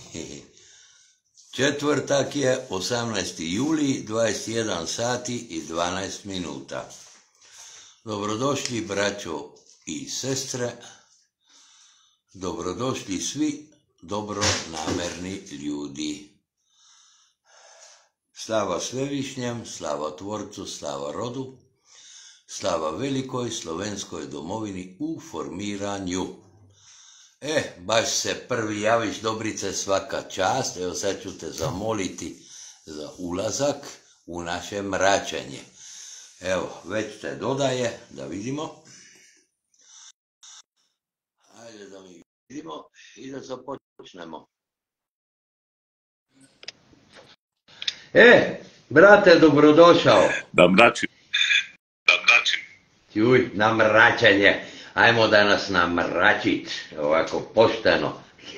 Četvrtak je 18. juli, 21 sati i 12 minuta. Dobrodošli braćo i sestre, dobrodošli svi dobronamerni ljudi. Slava Svevišnjem, slava Tvorcu, slava rodu, slava velikoj slovenskoj domovini u formiranju. Baš se prvi javiš, Dobrice, svaka čast. Evo sad ću te zamoliti za ulazak u naše mračenje. Evo, već te dodaje, da vidimo. Ajde da mi vidimo i da započnemo. Brate, dobrodošao. Da mračim. Juj, na mračenje. Ajmo danas namračit, ovako pošteno.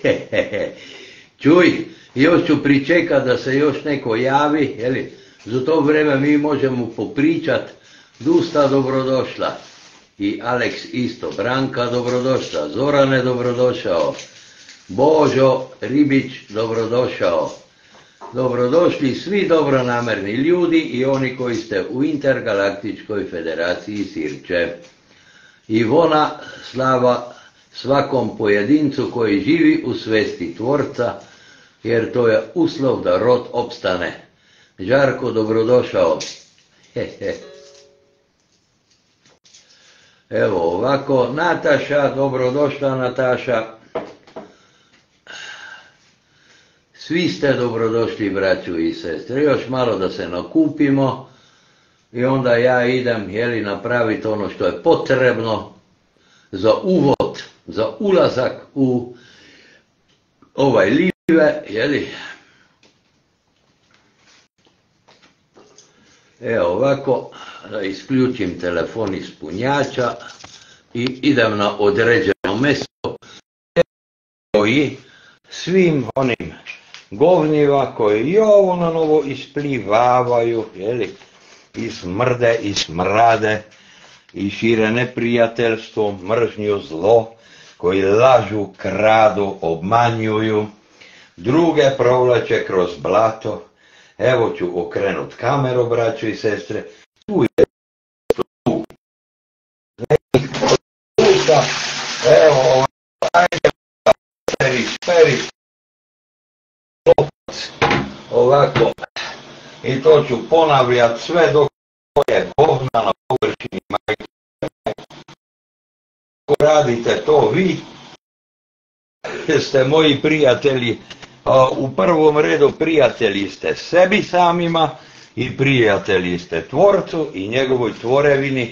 Čuj, još ću pričekat da se još neko javi, jeli? Za to vreme mi možemo popričat. Dusta dobrodošla. I Aleks isto. Branka dobrodošla. Zorane dobrodošao. Božo Ribić dobrodošao. Dobrodošli svi dobronamerni ljudi i oni koji ste u Intergalaktičkoj federaciji Sirče. Ivona, slava svakom pojedincu koji živi u svesti Tvorca, jer to je uslov da rod opstane. Žarko, dobrodošao. Evo ovako, Nataša, dobrodošla Nataša. Svi ste dobrodošli, braću i sestre. Još malo da se nakupimo i onda ja idem, jeli, napraviti ono što je potrebno za uvod, za ulazak u ovaj live, jeli. Evo ovako, da isključim telefon iz punjača i idem na određeno mjesto i svim onim govnjiva koji i ovo na novo isplivavaju, jeli, i smrde i smrade i šire neprijateljstvo, mržnju, zlo, koji lažu, kradu, obmanjuju, druge provlače kroz blato. Evo ću okrenut kameru, braćo i sestre. Tu je tu. Evo, ajde, periš. Ovako. I to ću ponavljati sve dok je govna na površini majke. Ako radite to vi, ste moji prijatelji. U prvom redu prijatelji ste sebi samima i prijatelji ste Tvorcu i njegovoj tvorevini.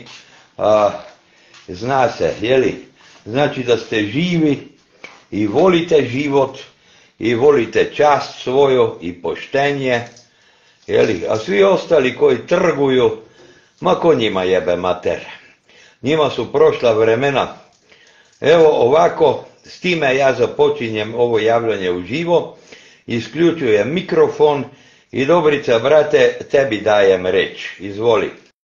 Zna se, jeli? Znači da ste živi i volite život i volite čast svoju i poštenje. Jeli? A svi ostali koji trguju, ma ko njima jebe mater. Njima su prošla vremena. Evo ovako, s time ja započinjem ovo javljanje uživo, isključujem mikrofon i Dobrica, brate, tebi dajem reč. Izvoli.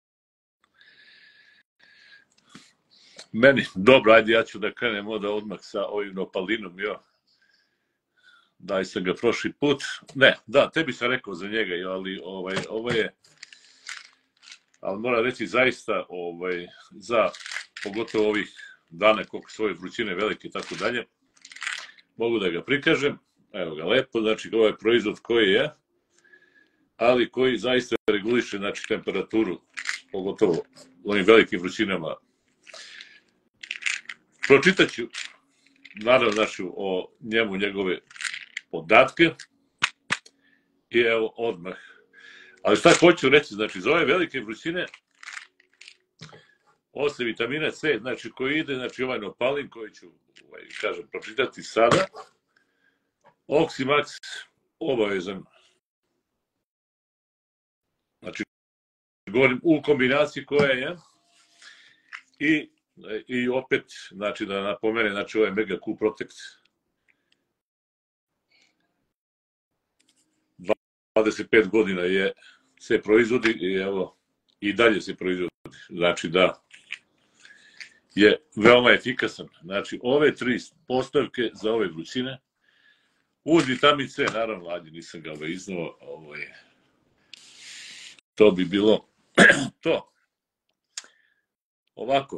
Meni, dobro, ajde, ja ću da krenem odmah sa ovim Nopalinom, jo. Daj sam ga prošli put. Ne, da, tebi sam rekao za njega, ali ovo je, ali moram reći zaista, za pogotovo ovih dana koliko su ove vrućine velike i tako dalje, mogu da ga prikažem. Evo ga lepo, znači ovo je proizvod koji je, ali koji zaista reguliše, znači, temperaturu, pogotovo u ovim velikim vrućinama. Pročitat ću, naravno, znači, o njemu, njegove podatke i evo odmah. Ali šta hoću reći, znači, za ove velike vrućine, osim vitamina C, znači, koji ide, znači, ovaj Nopalin, koji ću, kažem, pročitati sada, Oximax obavezan. Znači, govorim u kombinaciji koja je i opet, znači, da napomene, znači, ovaj Mega Q Protect 25 godina se proizvodi i evo, i dalje se proizvodi. Znači da je veoma efikasan. Znači, ove tri postavke za ove vrućine Uz vitamin C, naravno, ajde, nisam ga iznuo, to bi bilo to. Ovako,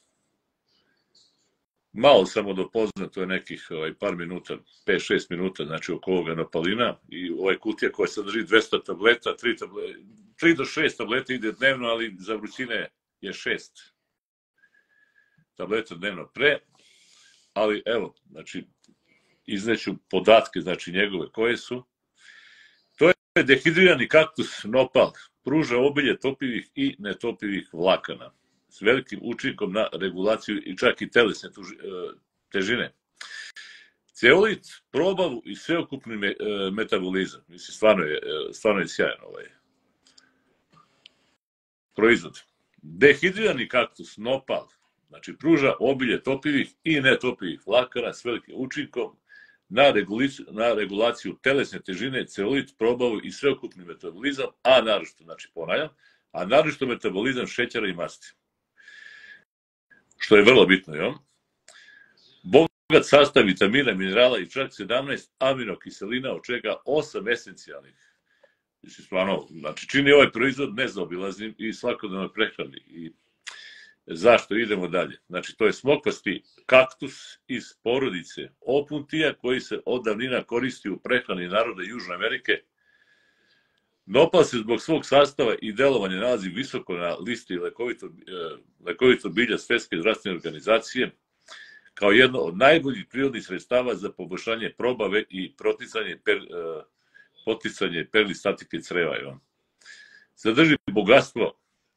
malo samo da upoznam, to je nekih par minuta, 5-6 minuta, znači oko ovoga nopalina i ovaj kutija koja sadrži 200 tableta, 3 do 6 tableta ide dnevno, ali za vrućine je 6 tableta dnevno pre, ali evo, znači, izneću podatke, znači njegove koje su. To je dehidrirani kaktus nopal, pruža obilje topivih i netopivih vlakana s velikim učinkom na regulaciju i čak i telesne težine. Ceolit, probavu i sveokupni metabolizam. Mislim, stvarno je sjajan ovaj proizvod. Dehidrirani kaktus nopal, znači pruža obilje topivih i netopivih vlakana s velikim učinkom na regulaciju telesne težine, celulit, probavu i sveokupni metabolizam, a naročito, znači ponavljam, a naročito metabolizam šećera i masti. Što je vrlo bitno, jel? Bogat sastav vitamina, minerala i čak 17 aminokiselina, od čega 8 esencijalnih. Mislim, stvarno, znači čini ovaj proizvod nezaobilaznim i svakodnevno prehrani. I zašto idemo dalje? Znači, to je smokvasti kaktus iz porodice opuntija koji se od davnina koristi u prehrani naroda Južne Amerike. Nopal se zbog svog sastava i delovanja nalazi visoko na listi lekovito bilja Svetske zdravstvene organizacije kao jedno od najboljih prirodnih sredstava za poboljšanje probave i poticanje peristatike creva. Sadrži bogatstvo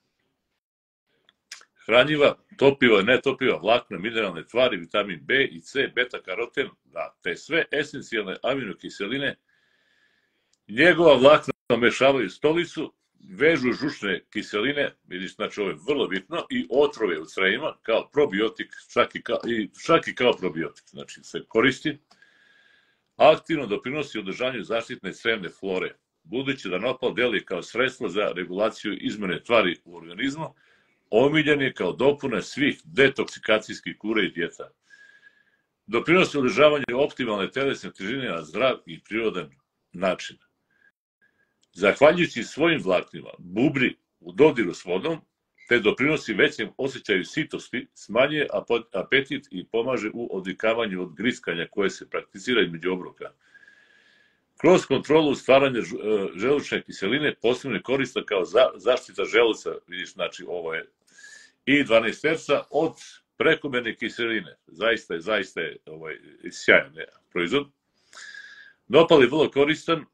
hranjiva, topiva, netopiva, vlakna, mineralne tvari, vitamin B i C, beta-karoten, te sve esencijalne aminokiseline. Njegova vlakna mešavaju stolicu, vežu žučne kiseline, znači ovo je vrlo bitno, i otrove u crevima kao probiotik, čak i kao probiotik, znači se koristi. Aktivno doprinosi održanju zaštitne crevne flore, budući da nopal deluje kao sredstvo za regulaciju izmene tvari u organizmu, omiljen je kao dopuna svih detoksikacijskih kura i dijeta. Doprinosi održavanju optimalne telesne težine na zdrav i prirodan način. Zahvaljujući svojim vlaknima, bubri u dodiru s vodom, te doprinosi većem osjećaju sitosti, smanjuje apetit i pomaže u odvikavanju od griskanja koje se prakticira između obroka. Kroz kontrolu stvaranja želučne kiseline posebno je korisna kao zaštita želuca, vidiš, znači ovo je i 12 od prekomerne kiseline. Zaista je sjajan proizvod. Nopal je vrlo koristan.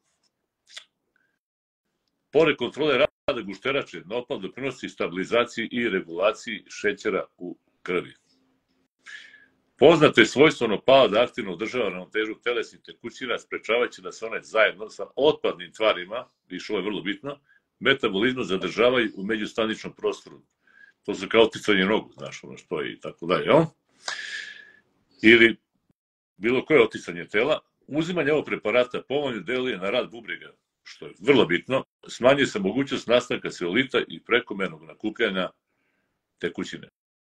Pored kontrole rada gušterače, nopal doprinosi stabilizaciji i regulaciji šećera u krvi. Poznato je svojstvo nopala da aktivno održava ravnotežu telesnih tekućina, sprečavajući da se one zajedno sa otpadnim tvarima, viš ovo je vrlo bitno, metabolizmu zadržavaju u međustaničnom prostoru. To su kao oticanje nogu, znaš, ono što je i tako dalje, jel? Ili bilo koje oticanje tela. Uzimanje ovog preparata povoljno deluje na rad bubrega, što je vrlo bitno, smanjuje se mogućnost nastanka celulita i prekomernog nakupljanja tekućine.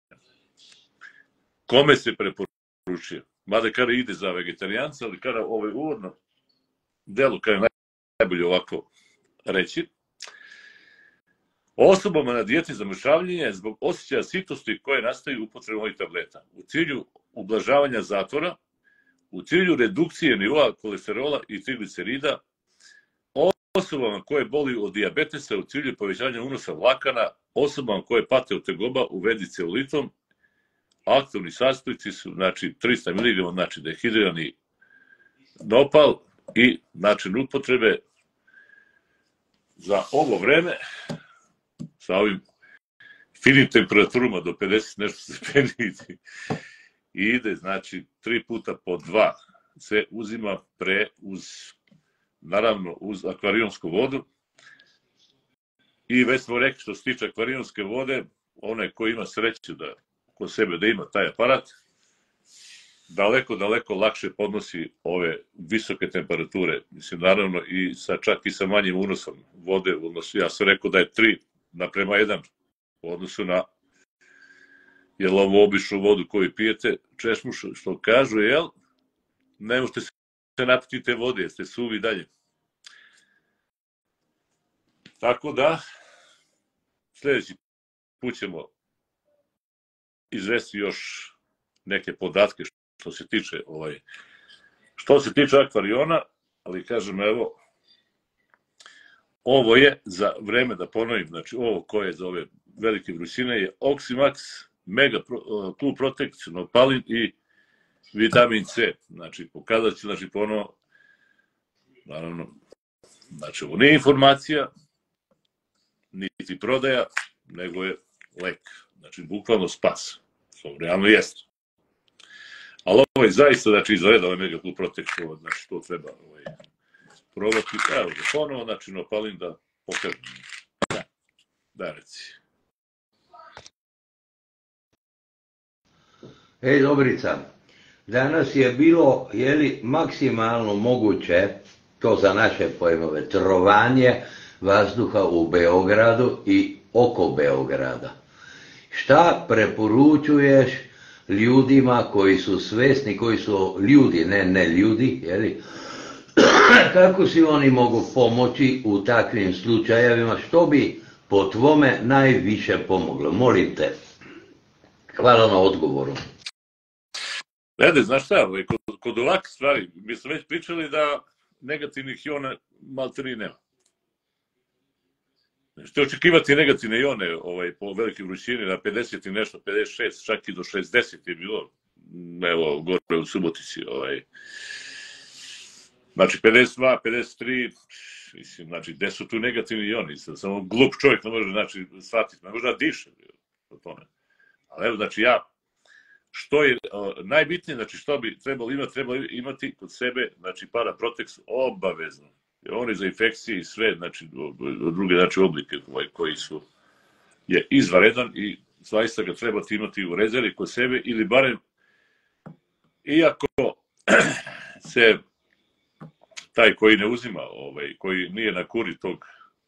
Kome se preporučuje? Mada kada ide za vegetarijanca, ali kada ovaj uvodno delu, kada je najbolje ovako reći, osobama na dijeti za mršavljenje zbog osjećaja sitosti koje nastaju upotrebom ovih tableta, u cilju ublažavanja zatvora, u cilju redukcije nivoa kolesterola i triglicerida, osobama koje boluju od dijabetesa u cilju povećanja unosa vlakana, osobama koje pate od tegoba u vezi s celulitom. Aktivni sastojci su, znači, 300 mg, znači dehidrirani nopal i način upotrebe za ovo vreme sa ovim finim temperaturama do 50 nešto stepeni i ide, znači, 3 puta po 2 se uzima naravno uz akvarijonsku vodu. I već smo rekli, što se tiče akvarijonske vode, onaj ko ima sreću da kod sebe da ima taj aparat, daleko lakše podnosi ove visoke temperature. Mislim, naravno, čak i sa manjim unosom vode, ja sam rekao da je 3:1 u odnosu na ovu običnu vodu koju pijete, češmu, što kažu, ne možete se napiti te vode, jeste suvi dalje. Tako da, sljedeći put ćemo izvesti još neke podatke što se tiče akvariona, ali kažem, evo, ovo je za vreme, da ponovim, znači ovo koje je za ove velike vrućine je Oximax, Mega Cool Protect, Nopalin i vitamin C. Znači, pokazat ću, znači, ponovo, naravno, znači, ovo nije informacija, niti prodaja, nego je lek. Znači, bukvalno spas. To realno jeste. Ali ovo je zaista, znači, izgleda ovaj Mega Cool Protect, znači, to treba probati. Evo ga ponovo, znači, Nopalin da pokažem. Da, reci. Hej, Dobrica, danas je bilo, maksimalno moguće, to za naše pojmove, trovanje vazduha u Beogradu i oko Beograda. Šta preporučuješ ljudima koji su svesni, koji su ljudi, ne ljudi, kako si oni mogu pomoći u takvim slučajevima, što bi po tvome najviše pomoglo? Molim te. Hvala na odgovoru. Ede, znaš šta, kod ovakve stvari, mi smo već pričali da negativnih iona malteri nema. Što očekivati negativne ione po velike vrućini na 50 i nešto, 56, čak i do 60 je bilo, evo, gore u Subotici, znači 52, 53, mislim, znači, gde su tu negativni ioni, samo glup čovjek ne može, znači, shvatiti, ne može da diše o tome. Ali evo, znači, što je najbitnije, znači, što bi trebalo imati kod sebe, znači, Paraprotex obavezno. Jer on je za infekcije i sve, znači, druge, znači, oblike koji je izvanredan i zaista ga trebate imati u rezervi kod sebe ili barem, iako se taj koji ne uzima, koji nije na kuri tog,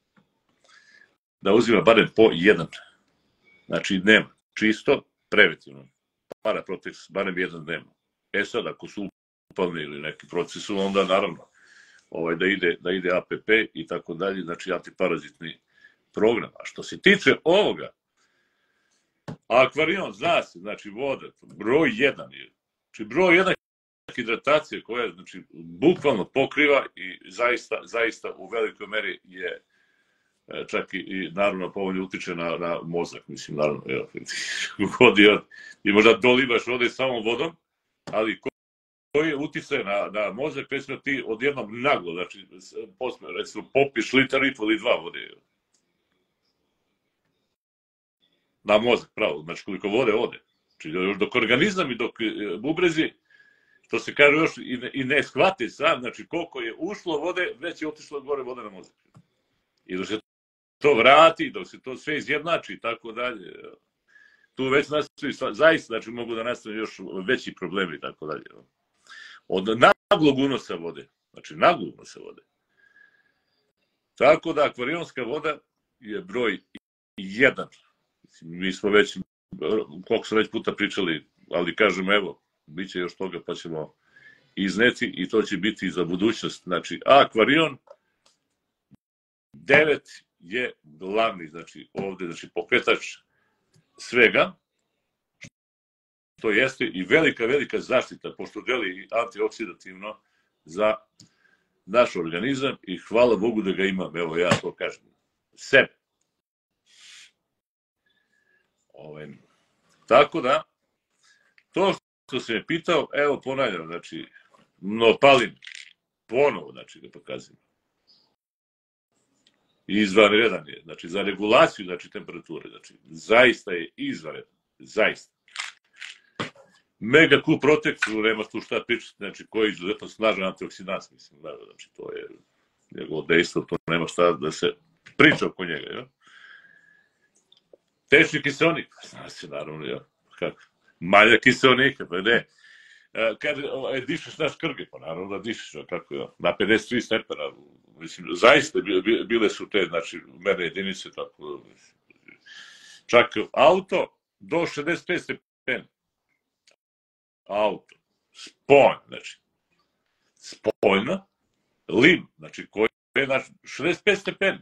da uzima barem po jedan. Znači, dnevno, čisto, preventivno. Paraprotex, barem jedan dnevno. Sad, ako su upalni ili neki procesu, onda naravno da ide APP i tako dalje, znači antiparazitni program. A što se tiče ovoga, akvarion, zna se, znači voda, broj 1 je. Znači broj 1 hidratacija koja, znači, bukvalno pokriva i zaista u velikoj meri je čak i naravno povoljno utiče na mozak, mislim, naravno, i možda dolivaš vode samom vodom, ali koji je uticaj na mozak, recimo ti odjednom naglo, znači, recimo popiš litar i pol ili 2 vode. Na mozak, pravo, znači koliko vode ode. Znači, još dok organizam i dok bubrezi, što se kaže još i ne shvati sam, znači koliko je ušlo vode, već je otišlo gore vode na mozak. I dok se to vrati, dok se to sve izjednači i tako dalje, tu već nastavi, zaista, znači mogu da nastave još veći problemi i tako dalje. Od naglog unosa vode, znači naglog unosa vode. Tako da akvarionska voda je broj 1. Mi smo već, koliko smo već puta pričali, ali kažem, evo, bit će još toga pa ćemo izneti i to će biti za budućnost. Znači, akvarion 9 je glavni, znači ovde, znači pokretač svega, to jeste i velika zaštita, pošto deli antioksidativno za naš organizam i hvala Bogu da ga imam, evo ja to kažem, sebe. Tako da, to što se me pitao, evo ponavljam, znači, Nopalin, ponovo, znači, ga pokazujem. Izvanredan je, znači, za regulaciju, znači, temperature, znači, zaista je izvanredan, zaista. Mega Cool Protect, nema tu šta pričati, znači, koji je izuzetno snažan antioksidans, mislim, znači, to je njegovo dejstvo, to nema šta da se priča oko njega, ja? Tečni kiseonik, zna se, naravno, kako? Malja kiseonika, pa ne. Kad dišeš na škrge, pa naravno da dišeš, kako, na 53 stepena, mislim, zaista bile su te, znači, merne jedinice, tako, čak auto do 65 stepena. Auto, spon, znači. spoljno, lim, znači koji je naš 65 stepeni.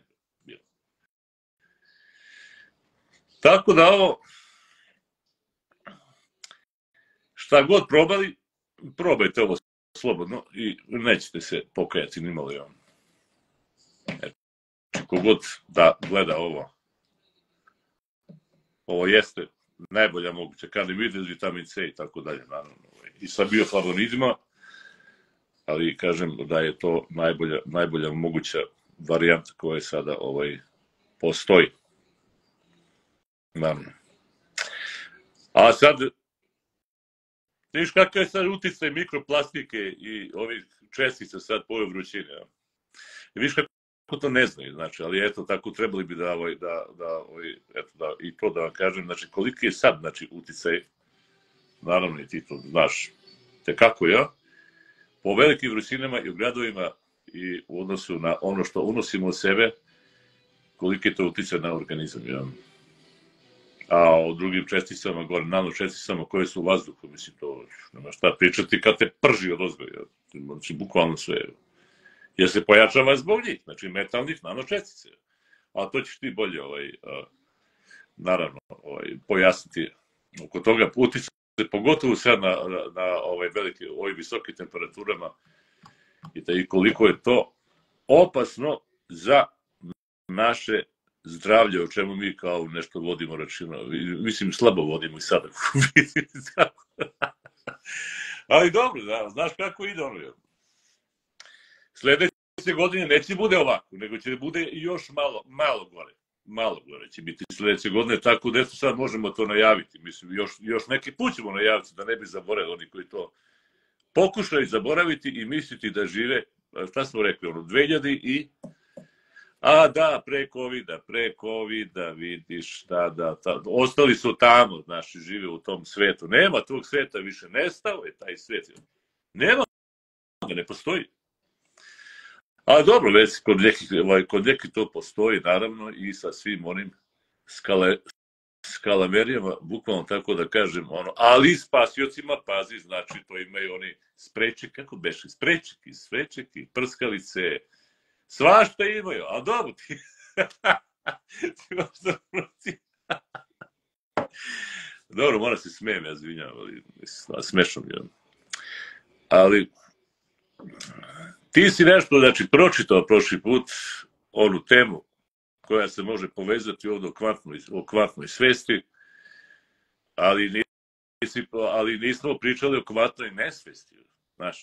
Tako da ovo, šta god probali, probajte ovo slobodno i nećete se pokajati ni malo. Kogod da gleda ovo jeste najbolja moguća kanabinoid, vitamin C i tako dalje, naravno. I sa bioflavonidima, ali kažem da je to najbolja moguća varijanta koja sada postoji. Naravno. A sad, vidiš kakav je sad uticaj mikroplastike i ovih čestica sad po ovoj vrućini. Vidiš kako to ne znaju, znači, ali eto, tako trebali bi da i to da vam kažem, znači, koliki je sad, znači, uticaj, naravno i ti to znaš, te kako ja, po velikim vrućinama i u gradovima i u odnosu na ono što unosimo u sebe, koliki je to uticaj na organizam, ja. A o drugim česticama, gore, nanočesticama koje su u vazduhu, mislim, to nema šta pričati kad te prži od ozgoja, znači, bukvalno sve, jer se pojačava zbog njih, znači metalnih nanočestice. A to ćeš ti bolje, naravno, pojasniti oko toga. Uticaj, pogotovo sad na ovim visokim temperaturama i koliko je to opasno za naše zdravlje, o čemu mi kao nešto vodimo računa. Mislim, slabo vodimo i sada. Ali dobro, znaš kako ide ono. Sledeće godine neće bude ovako, nego će bude još malo gore će biti sledeće godine, tako da sad možemo to najaviti. Mislim, još neki put ćemo najaviti da ne bi zaboravili oni koji to pokušaju zaboraviti i misliti da žive, šta smo rekli, 2000 i... A da, pre covida, vidiš, ostali su tamo, znaš, žive u tom svetu. Nema tog sveta više, nestao je taj svet. Nema ga, ne postoji. A dobro, već kod nekih to postoji, naravno, i sa svim onim skalamerijama, bukvalno tako da kažem, ali spasiocima, pazi, znači, to imaju oni spreček, kako beše, sprečeki, prskalice, svašta imaju, a dobro ti možda protiv. Dobro, moram se smijem, ja izvinjam, ali smešno mi je. Ali, ti si nešto, znači, pročitao prošli put onu temu koja se može povezati ovdje o kvantnoj svesti, ali nismo pričali o kvantnoj nesvesti, znaš.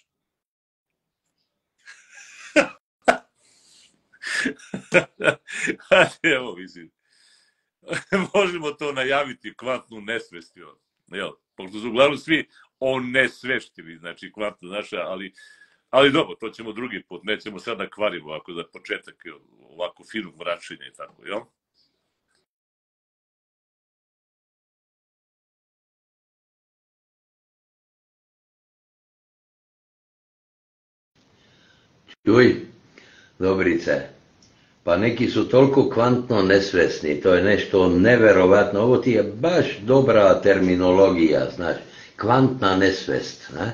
Evo, mislim, možemo to najaviti, kvantnu nesvest, pošto su uglavnom svi onesveštili, znači kvantnu naša, ali dobro, to ćemo drugi put, nećemo sada kvarimo ovako za početak ovako finog vraćenja i tako, jel? Čuj, Dobrice, pa neki su toliko kvantno nesvesni, to je nešto neverovatno, ovo ti je baš dobra terminologija, znaš, kvantna nesvest, ne?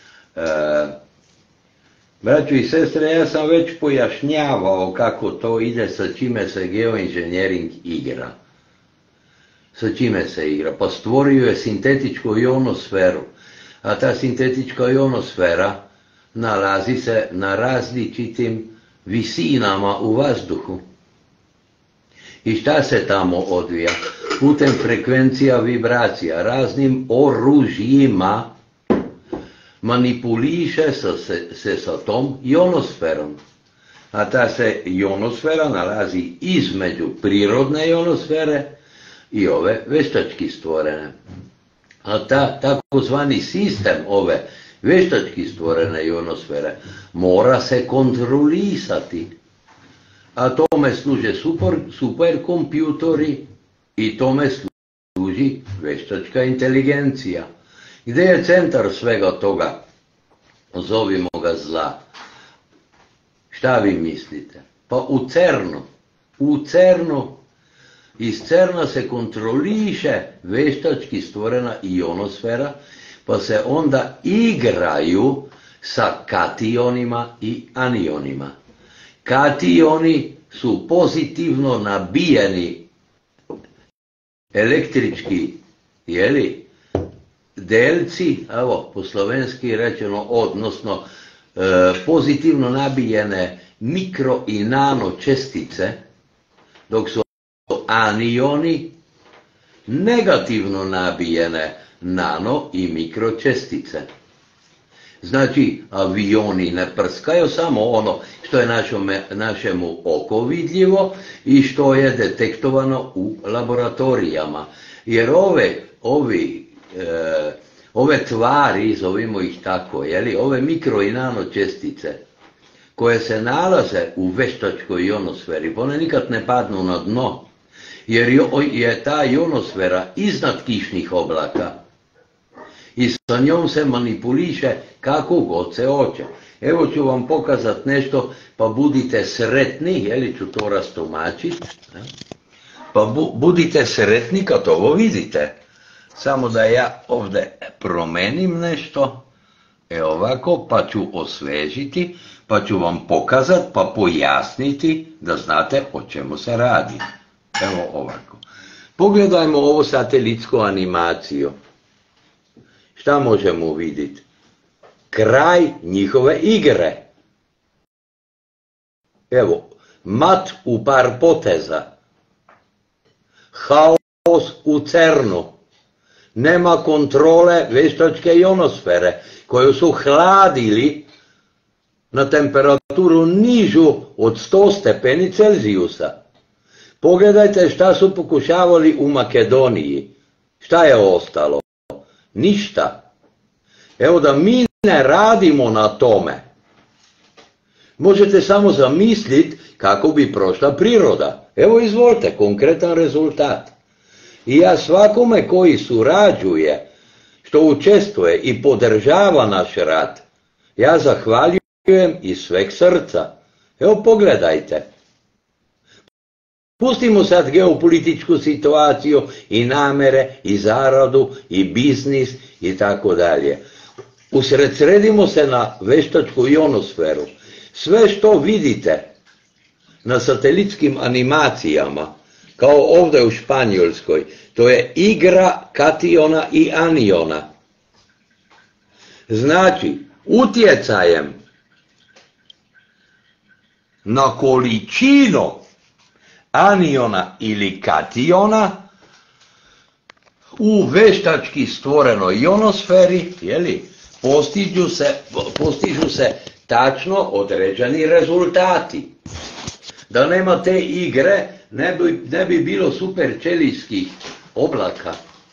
Braćo i sestre, ja sam već pojašnjavao kako to ide, sa čime se geoinženjering igra. Sa čime se igra? Pa stvorio je sintetičku ionosferu, a ta sintetička ionosfera nalazi se na različitim visinama u vazduhu. I šta se tamo odvija? Putem frekvencija vibracija, raznim oružjima manipuliše se sa tom ionosferom. A ta se ionosfera nalazi između prirodne ionosfere i ove veštački stvorene. A takozvani sistem ove veštački stvorene ionosfere mora se kontrolisati. A tome služe superkompjutori i tome služi veštačka inteligencija. Gde je centar svega toga? Zovimo ga zla. Šta vi mislite? Pa u CERN-u. U CERN-u. Iz CERN-a se kontroliše veštački stvorena ionosfera, pa se onda igraju sa kationima i anionima. Kationi su pozitivno nabijeni električki, delci, evo po slovenski rečeno, odnosno pozitivno nabijene mikro i nano čestice, dok su anioni negativno nabijene nano i mikro čestice. Znači, avioni ne prskaju samo ono što je našemu oko vidljivo i što je detektovano u laboratorijama. Jer ove tvari, zovimo ih tako, ove mikro i nano čestice, koje se nalaze u veštačkoj ionosferi, one nikad ne padnu na dno, jer je ta ionosfera iznad kišnih oblaka i sa njom se manipuliše kako god se hoće. Evo ću vam pokazati nešto, pa budite sretni, ću to rastumačiti, pa budite sretni kad ovo vidite. Samo da ja ovdje promenim nešto, ovako, pa ću osvežiti, pa ću vam pokazati, pa pojasniti da znate o čemu se radi. Evo ovako. Pogledajmo ovu satelitsku animaciju. Šta možemo vidjeti? Kraj njihove igre. Evo, mat u par poteza. Haos u CERN-u. Nema kontrole veštačke ionosfere, koju su hladili na temperaturu nižu od 100 stepeni Celzijusa. Pogledajte šta su pokušavali u Makedoniji. Šta je ostalo? Ništa. Evo da mi ne radimo na tome. Možete samo zamisliti kako bi prošla priroda. Evo izvolite, konkretan rezultat. I ja svakome koji surađuje, što učestvuje i podržava naš rad, ja zahvaljujem iz sveg srca. Evo pogledajte. Pustimo sad geopolitičku situaciju i namere i zaradu i biznis i tako dalje. Usredsredimo se na veštačku ionosferu. Sve što vidite na satelitskim animacijama, kao ovdje u Španjolskoj, to je igra kationa i aniona. Znači, utjecajem na količinu aniona ili kationa u veštački stvorenoj ionosferi, postižu se tačno određeni rezultati. Da nema te igre, ne bi bilo superčelijskih oblaka.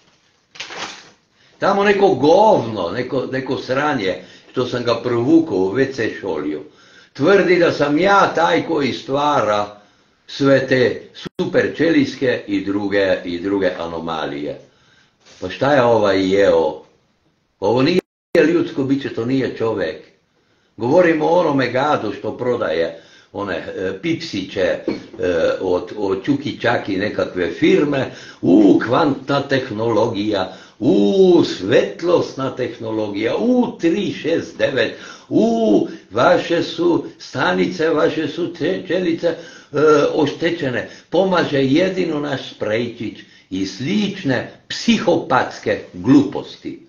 Tamo neko govno, neko sranje, što sam ga provukao u WC šolju, tvrdi da sam ja taj koji stvara sve te superčelijske i druge anomalije. Pa šta je ovaj jeo? Ovo nije ljudsko biće, to nije čovjek. Govorimo o onome gadu što prodaje one pipsiće od Čuki Čaki nekakve firme, kvantna tehnologija, svetlosna tehnologija, 369, vaše su stanice, vaše su čelice oštećene, pomaže jedino naš sprejčić i slične psihopatske gluposti.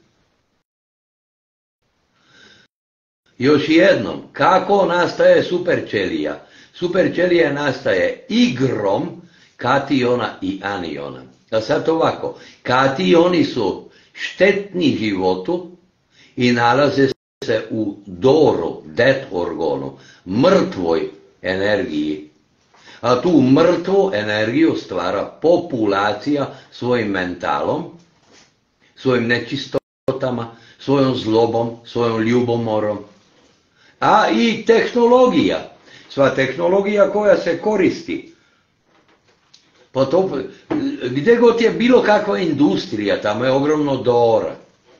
Još jednom, kako nastaje superčelija? Superčelija nastaje igrom kationa i aniona. A sad ovako, kationi su štetni životu i nalaze se u doru, det organu, mrtvoj energiji. A tu mrtvu energiju stvara populacija svojim mentalom, svojim nečistotama, svojom zlobom, svojom ljubomorom. A i tehnologija, sva tehnologija koja se koristi. Pa to, gdje god je bilo kakva industrija, tamo je ogromno dora.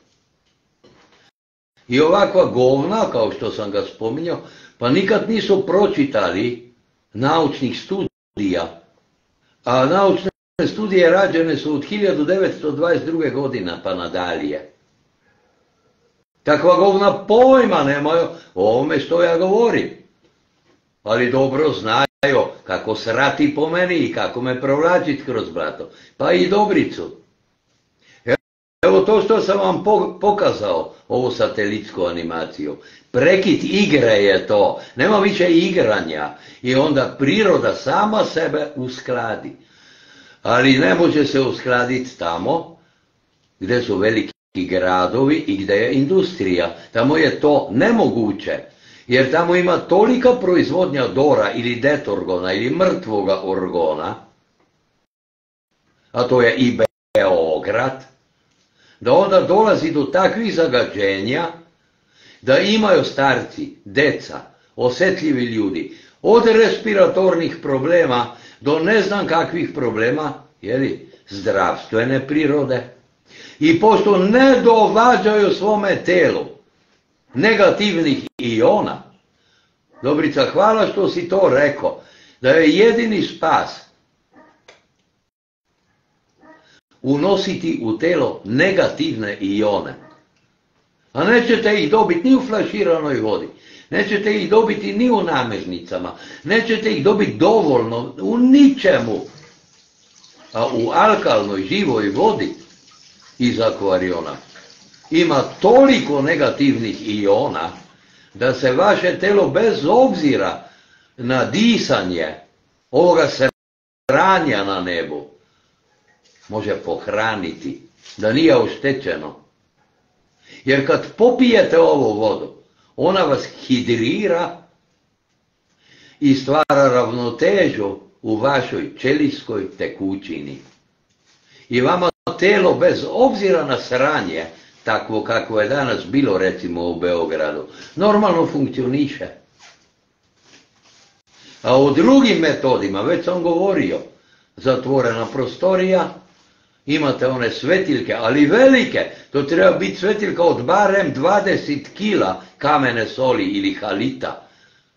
I ovakva govna, kao što sam ga spominjao, pa nikad nisu pročitali naučnih studija. A naučne studije rađene su od 1922. godina pa nadalje. Takva govna pojma nemaju o ovome što ja govorim. Ali dobro znaju kako srati po meni i kako me provlačit kroz blato. Pa i Dobricu. Evo to što sam vam pokazao, ovu satelitsku animaciju. Prekid igre je to, nema više igranja i onda priroda sama sebe uskladi. Ali ne može se uskladiti tamo gdje su veliki gradovi i gdje je industrija. Tamo je to nemoguće, jer tamo ima tolika proizvodnja dora ili detorgona ili mrtvoga orgona, a to je i Beograd, da onda dolazi do takvih zagađenja da imaju starci, deca, osjetljivi ljudi, od respiratornih problema do ne znam kakvih problema, zdravstvene prirode. I pošto ne dovađaju svome telu negativnih iona, Dobrica, hvala što si to rekao, da je jedini spas unositi u telo negativne ione. A nećete ih dobiti ni u flaširanoj vodi, nećete ih dobiti ni u namirnicama, nećete ih dobiti dovoljno u ničemu. A u alkalnoj živoj vodi iz akvariona ima toliko negativnih iona da se vaše telo bez obzira na disanje ovoga sranja na nebu može pohraniti, da nije oštećeno. Jer kad popijete ovu vodu, ona vas hidrira i stvara ravnotežu u vašoj ćelijskoj tekućini. I vama telo, bez obzira na sranje, takvo kako je danas bilo recimo u Beogradu, normalno funkcioniše. A o drugim metodima, već sam govorio, zatvorena prostorija, imate one svetiljke, ali velike, to treba biti svetiljka od barem 20 kila kamene soli ili halita.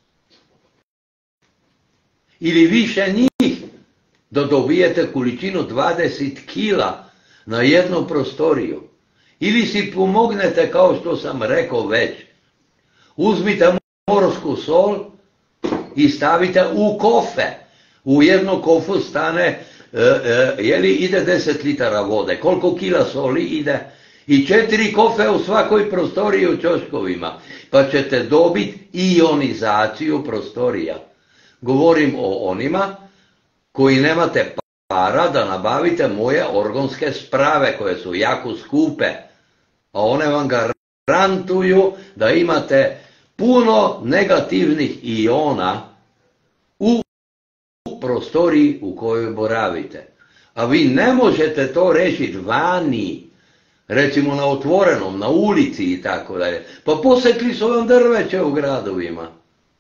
Ili više njih, da dobijete količinu 20 kila na jednu prostoriju. Ili si pomognete, kao što sam rekao već, uzmite morsku sol i stavite u kofe. U jednu kofu stane, ide 10 litara vode, koliko kila soli ide, i 4 kofe u svakoj prostoriji u ćoškovima, pa ćete dobiti ionizaciju prostorija. Govorim o onima koji nemate para da nabavite moje organske sprave koje su jako skupe, a one vam garantuju da imate puno negativnih iona u prostoriji u kojoj boravite. A vi ne možete to riješiti vani, recimo na otvorenom, na ulici i tako dalje. Pa posekli su vam drveće u gradovima.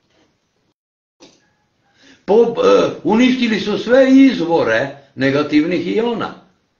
Uništili su sve izvore negativnih iona.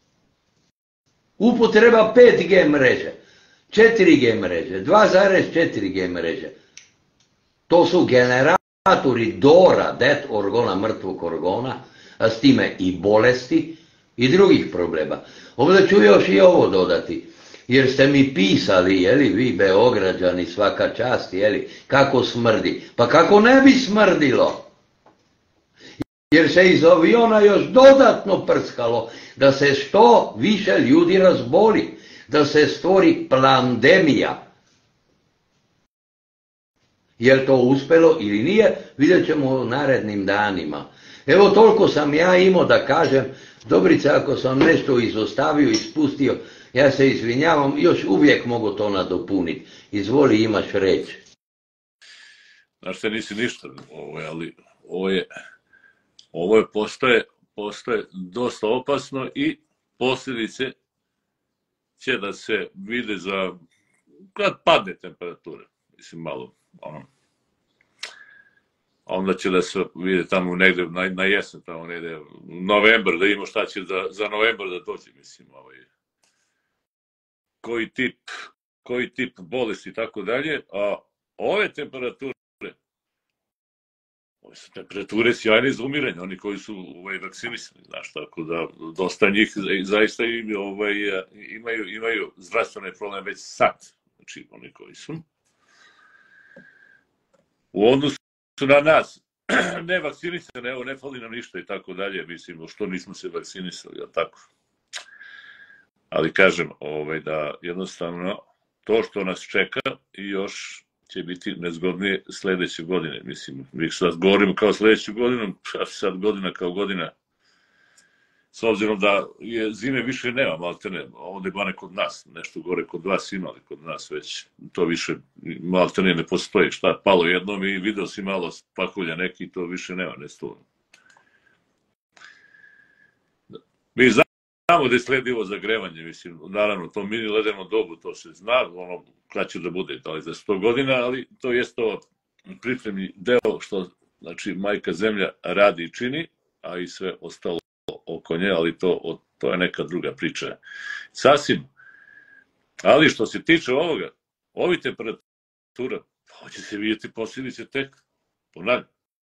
Upotreba 5G mreže, 4G mreže, 2,4G mreže. To su generatori dora, det orgona, mrtvog orgona, a s time i bolesti i drugih problema. Ovdje ću još i ovo dodati, jer ste mi pisali, vi Beograđani, svaka čast, kako smrdi. Pa kako ne bi smrdilo? Jer se iz aviona još dodatno prskalo da se što više ljudi razboli, da se stvori pandemija. Je li to uspjelo ili nije, vidjet ćemo u narednim danima. Evo toliko sam ja imao da kažem. Dobrica, ako sam nešto izostavio, ispustio, ja se izvinjavam, još uvijek mogu to nadopuniti. Izvoli, imaš reći. Znaš te, nisi ništa, ali ovo je postaje dosta opasno i posljedice će da se vide kad padne temperatura, mislim malo, onda će da se vide tamo negdje na jesen, tamo negdje novembar, da imamo šta će za novembar da dođe, mislim, koji tip bolesti i tako dalje, a ove temperature su temperature sjajne za umiranje, oni koji su vakcinisani, znaš, tako da dosta njih zaista imaju zdravstvene probleme već sad. znači oni koji su. U odnosu na nas, ne vakcinisane, evo ne fali nam ništa i tako dalje, mislim, što nismo se vakcinisali, jel tako? Ali kažem, da jednostavno to što nas čeka i još će biti nezgodnije sledeće godine. Mislim, mi sad govorimo kao sledeću godinu, sad godina kao godina, s obzirom da je zime više nema, maltene, ovde bane kod nas, nešto gore kod vas ima, ali kod nas već to više maltene ne postoji. Šta, palo jednom i video si malo pahulja neki, to više nema, ne stvarno. Mi znamo da je sledivo zagrevanje, mislim, naravno, to mini ledeno dobu, to se zna, ono, kad će da bude, da li za 100 godina, ali to je to pripremni deo što, znači, majka zemlja radi i čini, a i sve ostalo oko nje, ali to je neka druga priča. Sasvim. Ali što se tiče ovoga, ovi temperatura, hoće se vidjeti posljedice tek, ponavljam.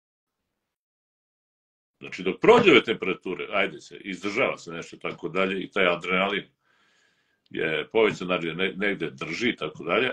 Znači, dok prođe ove temperature, ajde se, izdržava se nešto tako dalje i taj adrenalin je povećan, negde drži i tako dalje,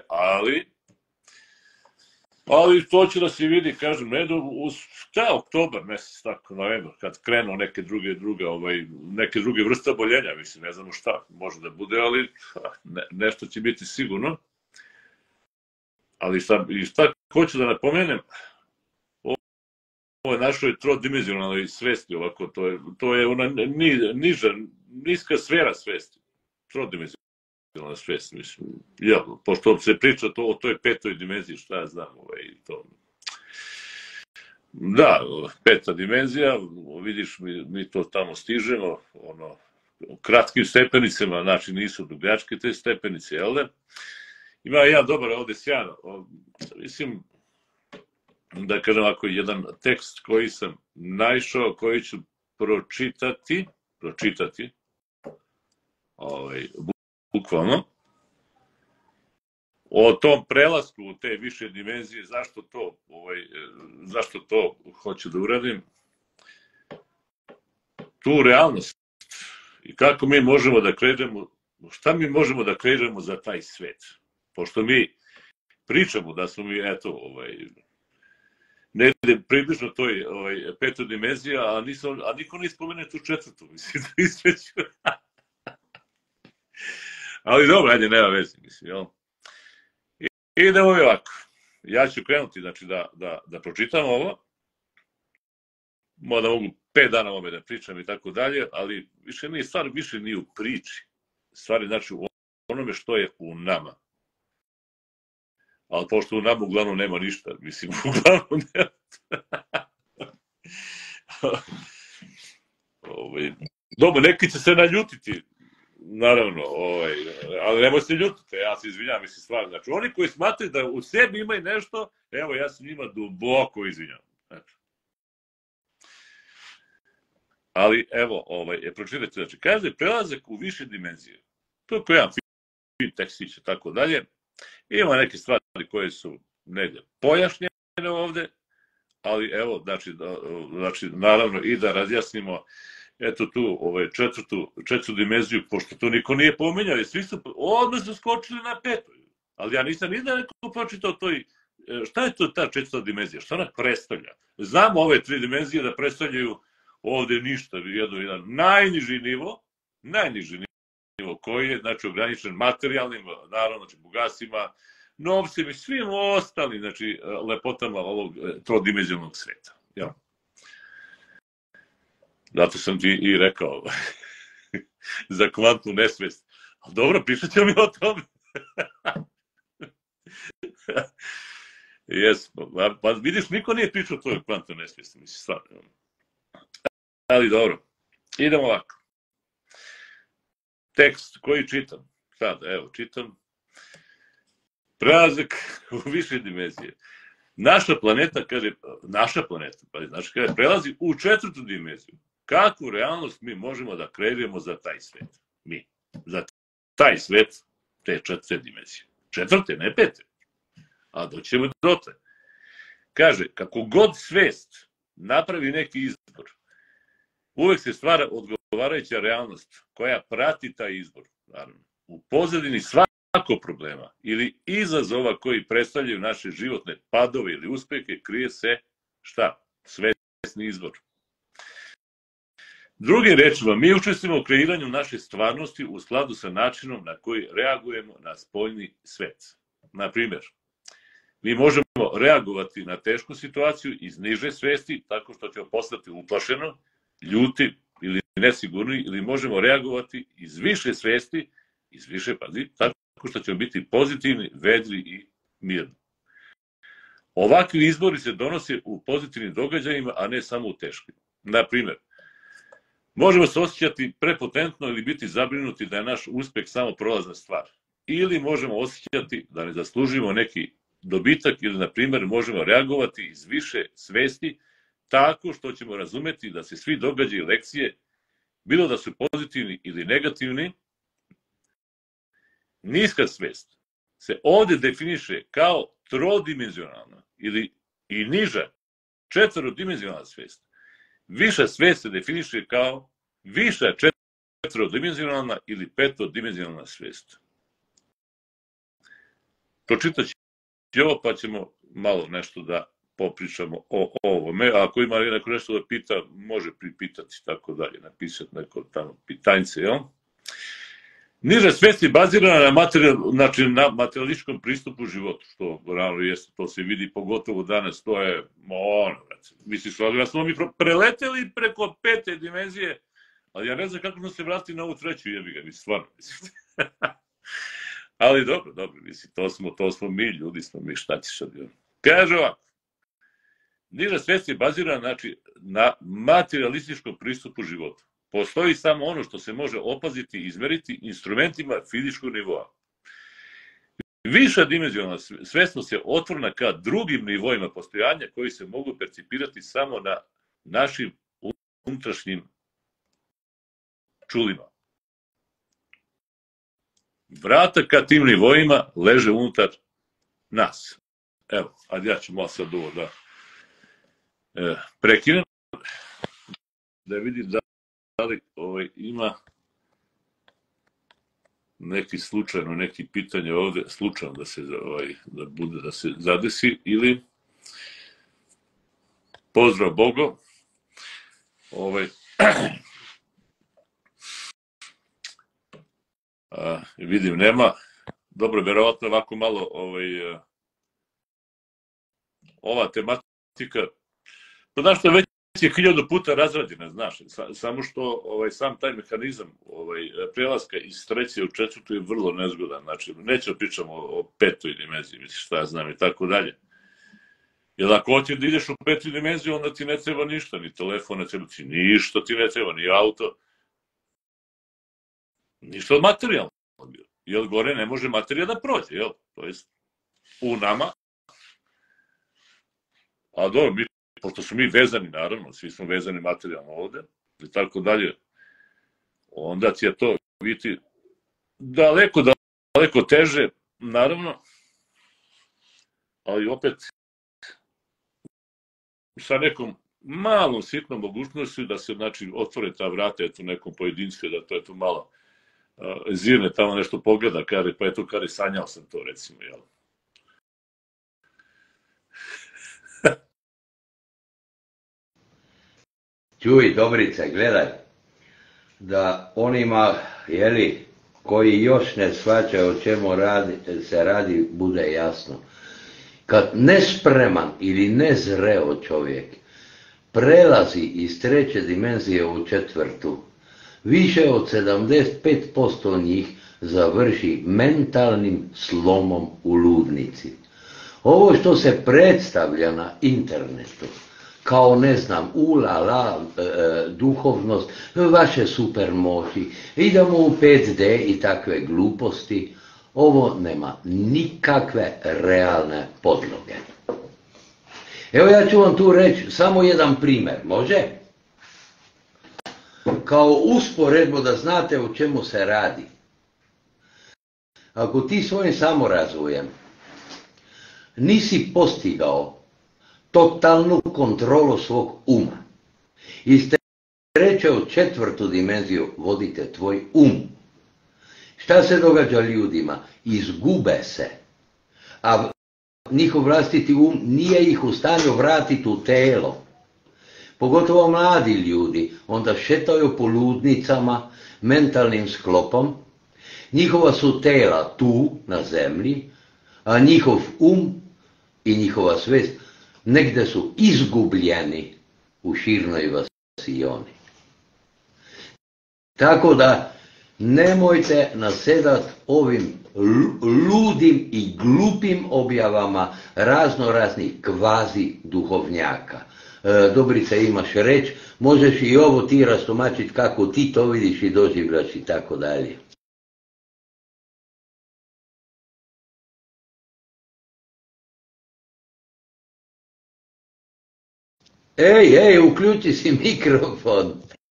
ali to će da se vidi, kažem, oktobar, mesec, tako, novembar, kad krenu neke druge vrste oboljenja, mislim, ne znamo šta može da bude, ali nešto će biti sigurno. Ali šta hoću da napomenem, ovo je našoj trodimenzionalnoj svesti, ovako, to je ona niska sfera svesti, trodimenzionalna svest, mislim, pošto se priča o toj petoj dimenziji, šta ja znam, to. Da, peta dimenzija, vidiš, mi to tamo stižemo, kratkim stepenicama, znači nisu dugačke te stepenice, jel da? Ima jedan dobar ovde sjajan, mislim, da kažem ovako, jedan tekst koji sam naišao, koji ću pročitati, bukvalno, o tom prelasku u te više dimenzije, zašto to hoću da uradim, tu realnost i kako mi možemo da kreiramo, šta mi možemo da kreiramo za taj svet. Pošto mi pričamo da smo mi, negde približno toj petoj dimenziji, a niko ne spomene tu četvrtu, mislim, da isveću. Ali dobro, ajde, nema veze, mislim, jel? Idemo ovako. Ja ću krenuti, znači, da pročitam ovo. Možda mogu 5 dana ovome da pričam i tako dalje, ali stvar više nije u priči. Stvar je, znači, u onome što je u nama. Ali pošto u nama uglavnom nema ništa, mislim, uglavnom nema. Dobro, neki će se naljutiti, naravno, ali nemoj se ljutiti, ja se izvinjam, mislim, stvarno. Znači, oni koji smatraju da u sebi imaju nešto, evo, ja se njima duboko izvinjam. Ali, evo, pročitajte, znači, kaže, prelazak u više dimenzije. To je koji jedan fin tekstić i tako dalje. Ima neke stvari koje su negde pojašnjene ovde, ali evo, znači, naravno, i da razjasnimo, eto tu, četvrtu dimenziju, pošto to niko nije pominjao, svi su odmah su skočili na petoj. Ali ja nisam ni da neko pročitao toj, šta je to ta četvrta dimenzija, šta ona predstavlja? Znamo ove 3 dimenzije da predstavljaju ovde ništa, jedan najniži nivo koji je, znači, ograničen materijalnim, naravno, znači, bogatstvima, novcem i svim ostalim, znači, lepotama ovog trodimenzionalnog sveta. Jel? Zato sam ti i rekao za kvantnu nesvest. Ali dobro, pričat ćemo mi o tome. Jesmo. Pa vidiš, niko nije pričao o toj kvantnoj nesvesti, mislim, stvarno. Ali dobro, idemo ovako. Tekst koji čitam. Sad, evo, čitam. Prelazak u više dimenzije. Naša planeta, kaže, prelazi u 4. dimenziju. Kakvu realnost mi možemo da kreiramo za taj svet? Mi. Za taj svet, te 4. dimenzije. 4, ne 5. A doćemo do te. Kaže, kako god svest napravi neki izbor, uvek se stvara odgovarajuća realnost koja prati taj izbor. Naravno. U pozadini svakog svakog problema ili izazova koji predstavljaju naše životne padove ili uspehe krije se šta? Svesni izbor. Drugim rečima, mi učestvujemo u kreiranju naše stvarnosti u skladu sa načinom na koji reagujemo na spoljni svet. Na primjer, mi možemo reagovati na tešku situaciju iz niže svesti tako što ćemo postati uplašeno, ljuti ili nesigurni, ili možemo reagovati iz više svesti, iz više pazi, tako što ćemo biti pozitivni, vedri i mirni. Ovakvi izbori se donose u pozitivnim događajima, a ne samo u teškim. Na primjer, možemo se osjećati prepotentno ili biti zabrinuti da je naš uspeh samo prolazna stvar. Ili možemo osjećati da ne zaslužimo neki dobitak ili, na primjer, možemo reagovati iz više svesti tako što ćemo razumeti da se svi događaji i lekcije, bilo da su pozitivni ili negativni, niska svest se ovde definiše kao trodimenzionalna ili i niža četvorodimenzionalna svest. Viša svest se definiše kao viša četvorodimenzionalna ili petodimenzionalna svest. Pročitat ću ovo pa ćemo malo nešto da popričamo o ovome. A ako ima neko nešto da pita, može pripitati tako dalje, napisati neko tamo pitanjce, jel? Niža svest je bazirana na materialističkom pristupu životu, što realno jeste, to se vidi pogotovo danas, to je misliš, da smo mi preleteli preko 5. dimenzije, ali ja ne znam kako smo se vratili na ovu 3. jebiga, mislim, stvarno, mislim. Ali dobro, mislim, to smo mi, ljudi smo mi, šta ćeš sad, jel? Kaže ovako, niža svest je bazirana, znači, na materialističkom pristupu životu. Postoji samo ono što se može opaziti i izmeriti instrumentima fizičkog nivoa. Viša dimenzionalna svesnost je otvorena ka drugim nivoima postojanja koji se mogu percipirati samo na našim unutrašnjim čulima. Vrata ka tim nivoima leže unutar nas. Evo, ajde ja ću malo sad ovo da prekinem, da vidim da li ima neki slučajno, neki pitanje ovde, slučajno da se da bude, da se zadesi, ili pozdrav Bogo. Vidim, nema. Dobro, verovatno ovako malo ova tematika, pa znaš što već je 1000 puta razrađena, znaš, samo što sam taj mehanizam prelaska iz 3. u 4. je vrlo nezgodan, znači nećemo pričamo o 5. dimenziji, misliš šta ja znam i tako dalje. Jer ako hoćeš da ideš u 5. dimenziju, onda ti ne treba ništa, ni telefon, ne treba ti ništa, ti ne treba, ni auto, ništa od materijalnog. Jer gore ne može materija da prođe, jel? To je u nama. A dobro, pošto smo mi vezani, naravno, svi smo vezani materijalno ovde, i tako dalje, onda će to biti daleko teže, naravno, ali opet sa nekom malom sitnom mogućnošću da se, znači, otvore ta vrata, eto, nekom pojedinskoj, da to, eto, malo zirne tamo nešto pogleda, kaže, pa eto, kaže, sanjao sam to, recimo, jel? Čuj, Dobrice, gledaj, da onima, jeli, koji još ne shvaćaju o čemu se radi, bude jasno. Kad nespreman ili nezreo čovjek prelazi iz 3. dimenzije u 4., više od 75% njih završi mentalnim slomom u ludnici. Ovo što se predstavlja na internetu, kao, ne znam, ulala, duhovnost, vaše supermoći, idemo u 5D i takve gluposti, ovo nema nikakve realne podloge. Evo ja ću vam tu reći samo jedan primjer, može? Kao usporedbu da znate o čemu se radi. Ako ti svojim samorazvojem nisi postigao totalnu kontrolu svog uma, iz 3. u 4. dimenziju vodite tvoj um. Šta se događa ljudima? Izgube se. A njihov vlastiti nije ih u stanju vratiti u telo. Pogotovo mladi ljudi, onda šetaju po ludnicama, mentalnim sklopom. Njihova su tela tu, na zemlji, a njihov i njihova svest negdje su izgubljeni u širnoj vasioni. Tako da nemojte nasedati ovim ludim i glupim objavama raznih kvazi duhovnjaka. Dobrica, imaš reč, možeš i ovo ti rastumačiti kako ti to vidiš i doživljaš i tako dalje. Ej, uključi si mikrofon.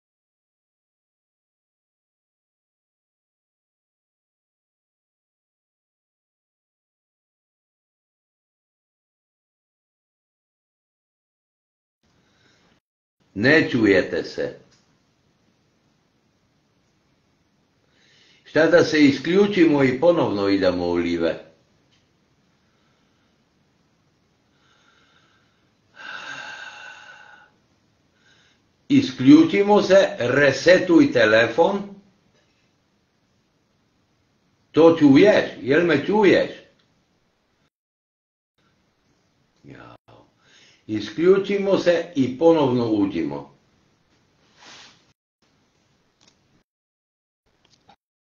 Ne čujete se. Šta da se isključimo i ponovno idemo u live? Isključimo se, resetuj telefon. To čuješ? Jel me čuješ? Isključimo se i ponovno uđimo.